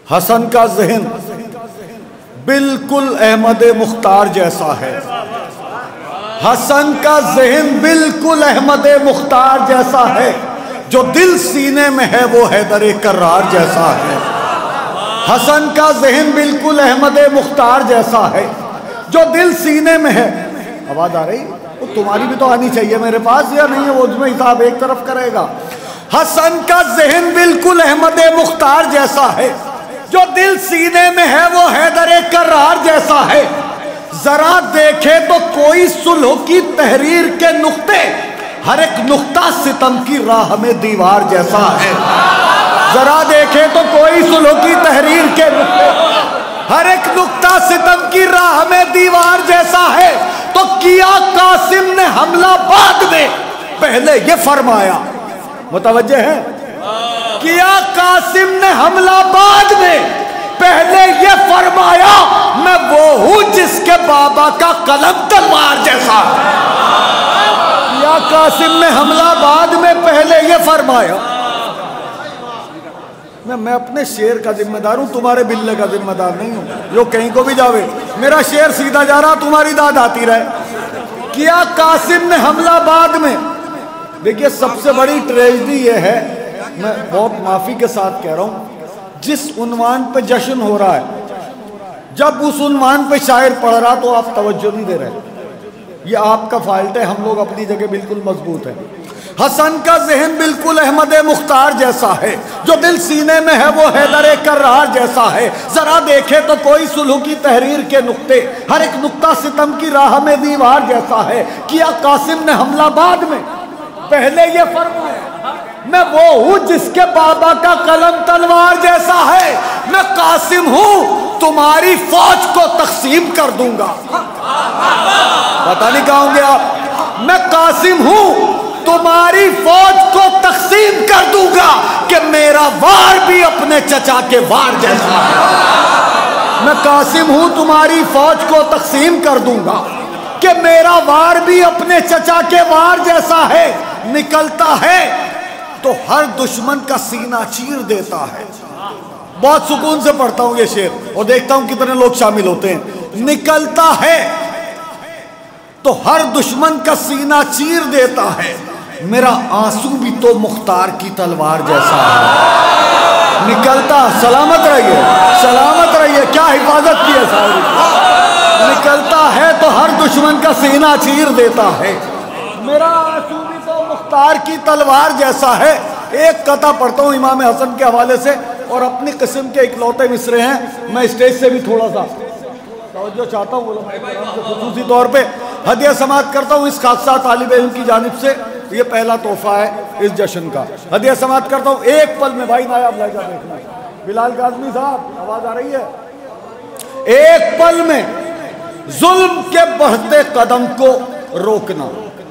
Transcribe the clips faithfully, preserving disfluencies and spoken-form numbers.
حسن کا ذہن بالکل احمد مختار جیسا ہے، حسن کا ذہن بالکل احمد مختار جیسا ہے، جو دل سینے میں ہے وہ حیدر کرار جیسا ہے۔ حسن کا ذہن بالکل احمد مختار جیسا ہے، جو دل سینے میں ہے۔ آواز آ رہی؟ وہ تمہاری بھی تو آنی چاہیے میرے پاس، یا نہیں؟ وہ میں حساب ایک طرف کرے گا۔ حسن کا ذہن بالکل احمد مختار جیسا ہے، جو دل سینے میں ہے وہ حیدر کرار جیسا ہے۔ ذرا دیکھے تو کوئی صلح کی تحریر کے نقطے، ہر ایک نقطہ ستم کی راہ میں دیوار جیسا ہے۔ ذرا دیکھے تو کوئی صلح کی تحریر کے نقطے، ہر ایک نقطہ ستم کی راہ میں دیوار جیسا ہے۔ تو کیا قاسم نے حملہ بعد میں، پہلے یہ فرمایا، متوجہ ہے؟ کیا قاسم نے حملہ بعد میں، پہلے یہ فرمایا میں وہ ہوں جس کے بابا کا قلم تلوار جیسا ہے۔ کیا قاسم نے حملہ بعد میں، پہلے یہ فرمایا۔ میں میں اپنے شعر کا ذمہ دار ہوں، تمہارے بلے کا ذمہ دار نہیں ہوں جو کہیں کو بھی جاوے۔ میرا شعر سیدھا جا رہا، تمہاری داد آتی رہے۔ کیا قاسم نے حملہ بعد میں۔ دیکھیے سب سے بڑی ٹریجڈی یہ ہے، میں بہت معافی کے ساتھ کہہ رہا ہوں، جس عنوان پہ جشن ہو رہا ہے، جب اس عنوان پہ شاعر پڑھ رہا تو آپ توجہ نہیں دے رہے۔ یہ آپ کا فالٹ ہے، ہم لوگ اپنی جگہ بالکل مضبوط ہیں۔ حسن کا ذہن بالکل احمد مختار جیسا ہے، جو دل سینے میں ہے وہ حیدر کرار جیسا ہے۔ ذرا دیکھے تو کوئی صلح کی تحریر کے نقطے، ہر ایک نقطہ ستم کی راہ میں دیوار جیسا ہے۔ کیا قاسم نے حملہ بعد میں، پہلے یہ فرمایا میں وہ ہوں جس کے بابا کا قلم تلوار جیسا ہے۔ میں قاسم ہوں، تمہاری فوج کو تقسیم کر دوں گا۔ پتہ نہیں کہاں ہوں گے آپ۔ میں قاسم ہوں، تمہاری فوج کو تقسیم کر دوں گا کہ میرا وار بھی اپنے چچا کے وار جیسا ہے۔ میں قاسم ہوں، تمہاری فوج کو تقسیم کر دوں گا کہ میرا وار بھی اپنے چچا کے وار جیسا ہے۔ نکلتا ہے تو ہر دشمن کا سینہ چیر دیتا ہے۔ بہت سکون سے پڑھتا ہوں یہ شعر اور دیکھتا ہوں کتنے لوگ شامل ہوتے ہیں۔ نکلتا ہے تو ہر دشمن کا سینہ چیر دیتا ہے، میرا آنسو بھی تو مختار کی تلوار جیسا ہے۔ نکلتا، سلامت رہیے، سلامت رہیے، کیا حفاظت کی ہے ساری۔ نکلتا ہے تو ہر دشمن کا سینہ چیر دیتا ہے، میرا آنسو بھی تو مختار کی تلوار جیسا ہے۔ ایک قطعہ پڑھتا ہوں امام حسن کے حوالے سے، اور اپنی قسم کے اکلوتے مصرے ہیں، میں اسٹیج سے بھی تھوڑا سا توجہ چاہتا ہوں، خصوصی طور پہ ہدیہ سماعت کرتا ہوں اس خاصہ طالب علم کی جانب سے۔ یہ پہلا تحفہ ہے اس جشن کا، ہدیہ سماعت کرتا ہوں۔ ایک پل میں بھائی نایاب لہجہ دیکھنا، بلال کاظمی صاحب آواز آ رہی ہے؟ ایک پل میں ظلم کے بڑھتے قدم کو روکنا۔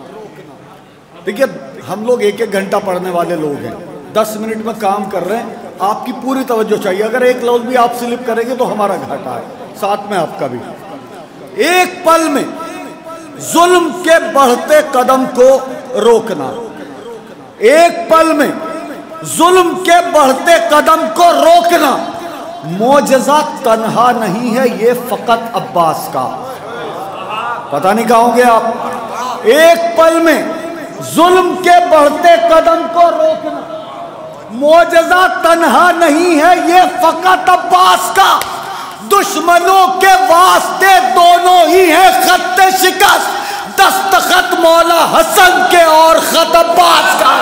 دیکھیے ہم لوگ ایک ایک گھنٹہ پڑھنے والے لوگ ہیں، دس منٹ میں کام کر رہے ہیں، آپ کی پوری توجہ چاہیے۔ اگر ایک لفظ بھی آپ سلپ کریں گے تو ہمارا گھاٹا ہے، ساتھ میں آپ کا بھی۔ ایک پل میں ظلم کے بڑھتے قدم کو روکنا، ایک پل میں ظلم کے بڑھتے قدم کو روکنا، معجزہ تنہا نہیں ہے یہ فقط عباس کا۔ پتہ نہیں کہاں ہوں گے آپ۔ ایک پل میں ظلم کے بڑھتے قدم کو روکنا، معجزہ تنہا نہیں ہے یہ فقط عباس کا۔ دشمنوں کے واسطے دونوں ہی ہیں خط شکست، دستخط مولا حسن کے اور خط عباس کا۔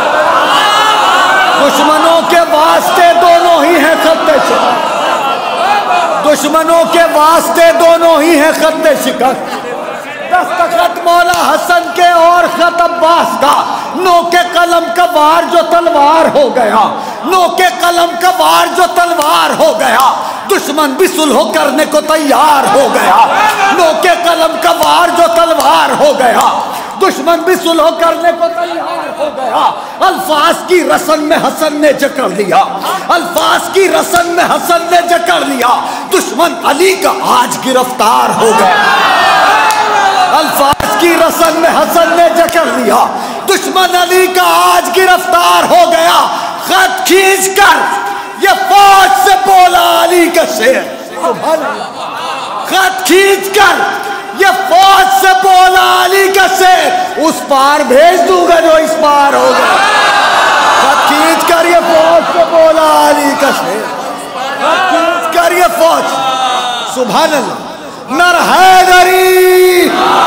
دشمنوں کے واسطے دونوں ہی ہیں خط شکست، دشمنوں کے واسطے دونوں ہی ہیں خط شکست، دستخط مولا حسن کے اور خط عباس کا۔ نو کے قلم کا وار جو تلوار ہو گیا، نو کے قلم کا وار جو تلوار ہو گیا، دشمن بھی صلح کرنے کو تیار ہو گیا۔ نو کے قلم کا وار جو تلوار ہو گیا، دشمن بھی صلح کرنے کو تیار ہو گیا۔ الفاظ کی رسن میں حسن نے جکڑ لیا، الفاظ کی رسن میں حسن نے جکڑ لیا، دشمن علی کا آج گرفتار ہو گیا۔ الفاظ کی رسن میں حسن نے جکڑ لیا، دشمن علی کا آج گرفتار ہو گیا۔ خط کھینچ کر یہ فوج سے بولا علی शेर। सुभान अल्लाह। खत खींच कर ये फौज से बोला अली का शेर, उस पार भेज दूंगा जो इस पार होगा। खत खींच कर ये फौज से बोला अली का शेर, खत खींच कर ये फौज। सुभान अल्लाह। नर हैदरी।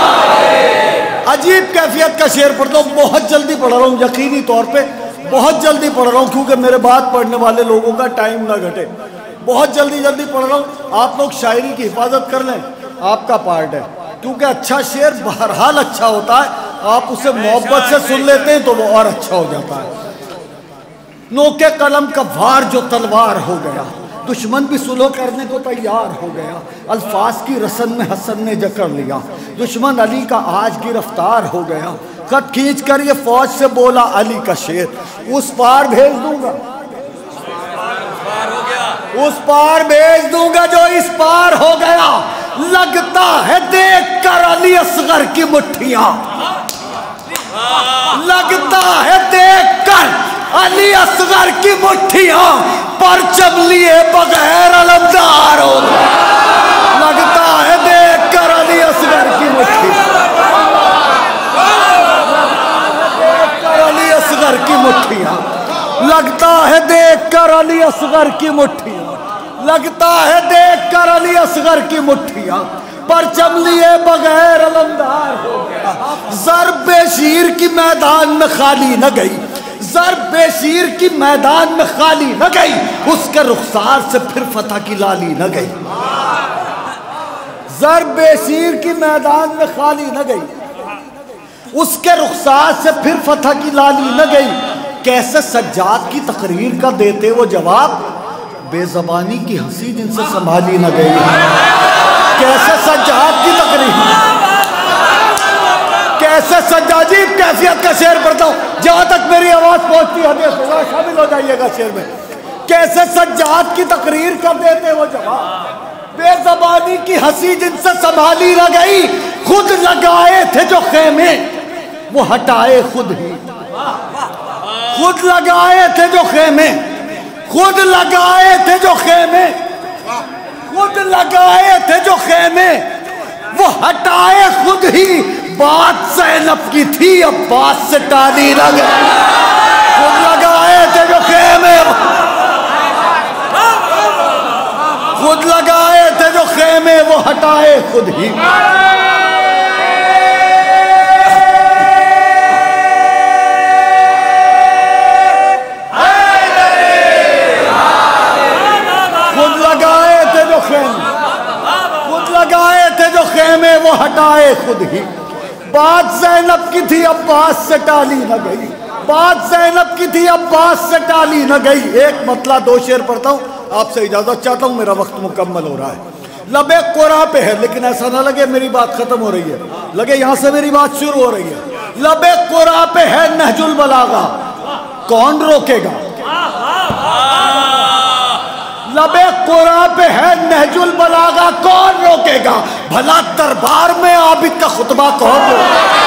अजीब कैफियत का शेर पढ़ता हूँ, बहुत जल्दी पढ़ रहा हूँ, यकीनी तौर पे बहुत जल्दी पढ़ रहा हूँ, क्योंकि मेरे बाद पढ़ने वाले लोगों का टाइम ना घटे। बहुत जल्दी जल्दी पढ़ रहा हूँ, आप लोग शायरी की हिफाजत कर लें, आपका पार्ट है। क्योंकि अच्छा शेर बहरहाल अच्छा होता है, आप उसे मोहब्बत से सुन लेते हैं तो वो और अच्छा हो जाता है। नोके कलम का वार जो तलवार हो गया, दुश्मन भी सुलह करने को तैयार हो गया। अल्फाज की रसन में हसन ने जकड़ लिया, दुश्मन अली का आज गिरफ्तार हो गया। खत खींच कर ये फौज से बोला अली का शेर, उस पार भेज दूंगा, उस पार भेज दूंगा जो इस पार हो गया। लगता है देख कर अली असगर की मुट्ठियां, लगता है देख कर अली असगर की मुट्ठियां, परचम लिए बगैर अलमदार हो गया। लगता है देख कर अली असगर की मुट्ठियां, देख कर अली असगर की मुट्ठियां, लगता है देख कर अली असगर की मुट्ठियां, लगता है देख कर अली असगर की मुट्ठियां, परचम लिए बगैर अलमदार हो गया। ज़र्ब शीर की मैदान में खाली न गई, ज़र्ब शीर की मैदान में खाली न गई, उसके रुखसार से फिर फतह की लाली न गई। ज़र्ब शीर की मैदान में खाली न गई, उसके रुखसार से फिर फतह की लाली न गई। कैसे सज्जाद की तकरीर का देते वो जवाब, बेज़बानी की हंसी जिनसे संभाली न गई। कैसे सज्जाद की तकरीर, कैसे सज्जाद जी कैफियत का शेर पढ़ता हूँ, जहां तक मेरी आवाज पहुंचती है शामिल हो जाइएगा शेर में। कैसे सज्जाद की तकरीर कर देते वो जवाब, बेज़बानी की हंसी जिनसे संभाली न गई। खुद लगाए थे जो खेमे वो हटाए खुद ही, खुद लगाए थे जो खेमे, खुद लगाए थे जो खेमे, खुद लगाए थे जो खेमे वो हटाए खुद ही। बात ज़ैनब की थी अब्बास से टाली न गई। खुद लगाए थे जो खेमे, खुद लगाए थे जो खेमे वो हटाए खुद ही। खुद लगाए थे जो खेमे, खुद लगाए थे जो खेमे वो हटाए खुद ही। बात ज़ैनब की थी अब्बास से टाली न गई, बात ज़ैनब की थी अब्बास से टाली न गई। एक मतला दो शेर पढ़ता हूँ, आपसे इजाज़त चाहता हूँ, मेरा वक्त मुकम्मल हो रहा है। लबे कुरान पे है, लेकिन ऐसा ना लगे मेरी बात खत्म हो रही है, लगे यहाँ से मेरी बात शुरू हो रही है। लबे कुरान पे है नहजुल बलागा, कौन रोकेगा। लबे कुरान पे है नहजुल बलागा, कौन रोकेगा। भला दरबार में आबिद का खुतबा कौन रोकेगा।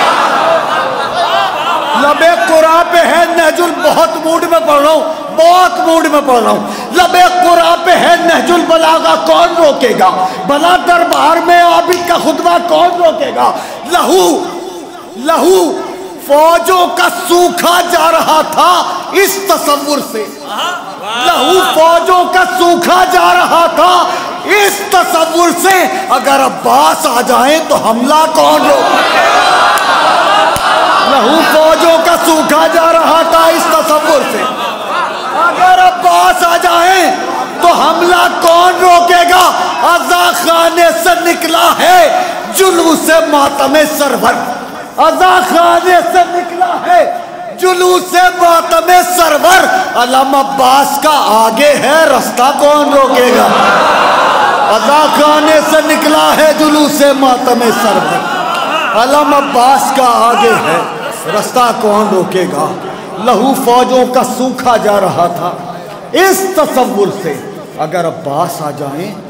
लबे कुरान पे है नहजुल, बहुत मूड में पढ़ रहा हूँ, बहुत मूड में पढ़ रहा हूँ। लबे कुरान पे है नहजुल बलागा, कौन रोकेगा। भला दरबार में आबिद का खुतबा कौन रोकेगा। लहू लहू फौजों का सूखा जा रहा था इस तसव्वुर से, लहू फौजों का सूखा जा रहा था इस तसव्वुर से। अगर अब्बास आ जाए तो हमला कौन रोकेगा। लहू फौजों का सूखा जा रहा था इस तसव्वुर से, अगर अब्बास आ जाए तो हमला कौन रोकेगा। अज़ा खाने से निकला है जुलूस से मातम सरवर, अज़ा खाने से निकला है जुलूस से मातम सरवर। अलम अब्बास का आगे है रास्ता कौन रोकेगा। अज़ा खाने से निकला है जुलूस से मातम सरवर, अलम अब्बास का आगे है रास्ता कौन रोकेगा। लहू फौजों का सूखा जा रहा था इस तसव्वुर से, अगर अब्बास आ जाएं